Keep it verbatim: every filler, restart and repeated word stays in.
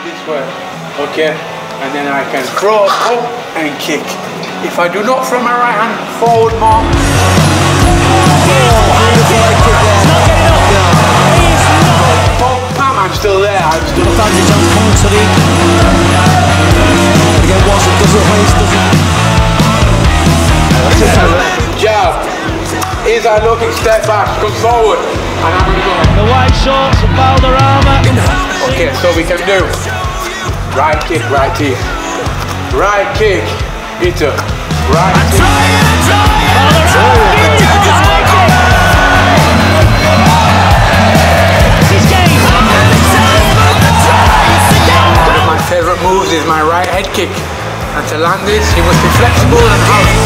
this way, okay, and then I can throw up and kick. If I do not throw my right hand forward more, bam, I'm still there. I'm still jab. Is I look and step back, come forward, and I'm gonna go. The white shorts and Valderrama. Okay, so we can do right kick, right teep, right kick, into right teep. One of my favourite moves is my right head kick, and to land this, you must be flexible and have